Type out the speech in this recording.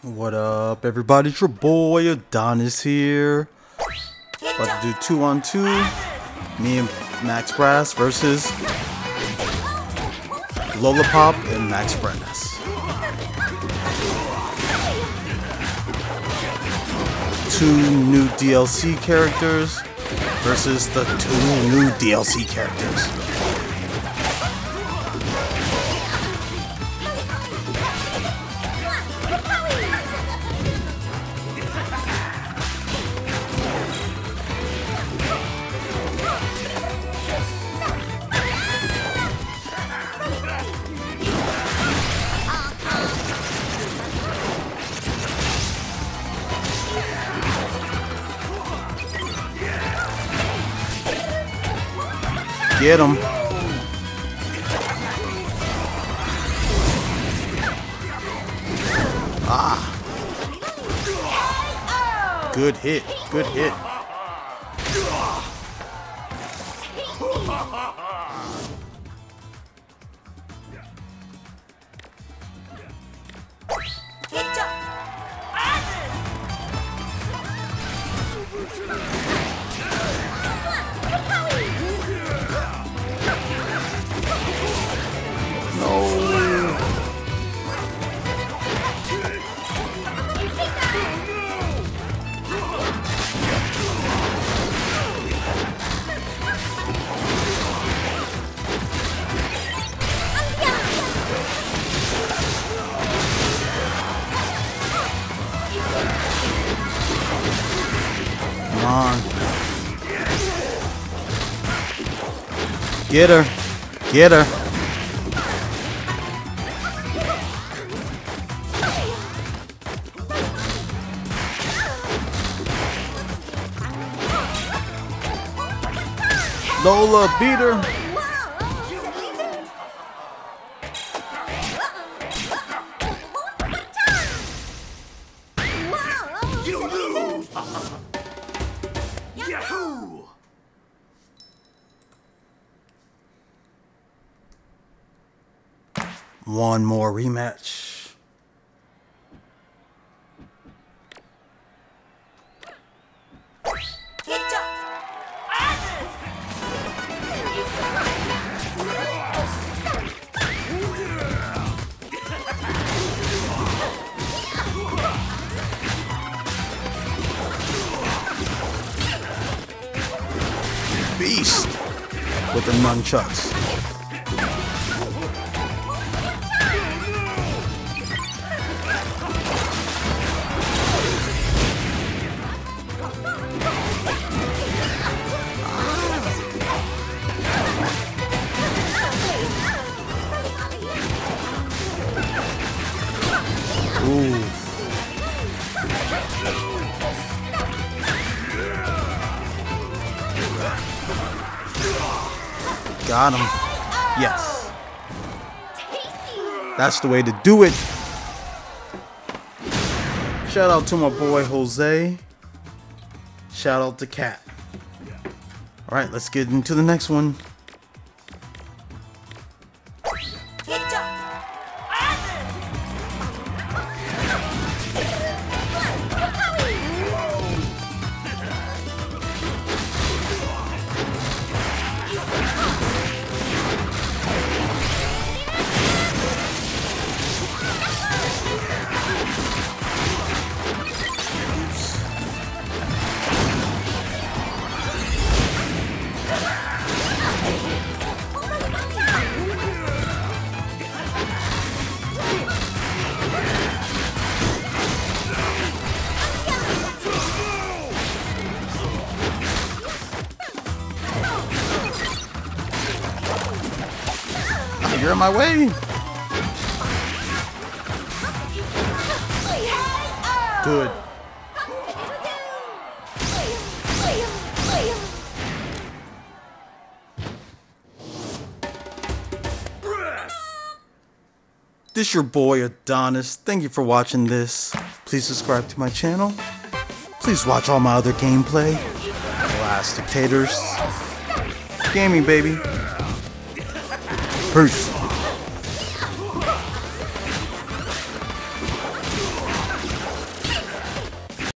What up, everybody? It's your boy Adonis here. About to do 2-on-2. Me and Max Brass versus Lollipop and Max Brass. Two new DLC characters versus the two new DLC characters. Get him. Ah. Good hit. Good hit. Come on. Get her. Get her. Lola, beat her. Yahoo! One more rematch. Beast with the nunchucks. Ooh. Got him. Yes. That's the way to do it. Shout out to my boy Jose. Shout out to Cat. Alright, let's get into the next one. You're in my way. Good. This your boy Adonis. Thank you for watching this. Please subscribe to my channel. Please watch all my other gameplay. Last Dictators. Gaming, baby. Peace.